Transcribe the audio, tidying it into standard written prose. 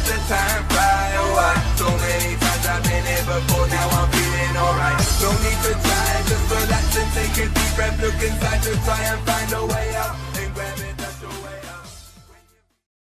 the time fly. Oh, so many times I've been here before, now I'm feeling alright. No need to try, just relax and take a deep breath. Look inside to try and find a way out.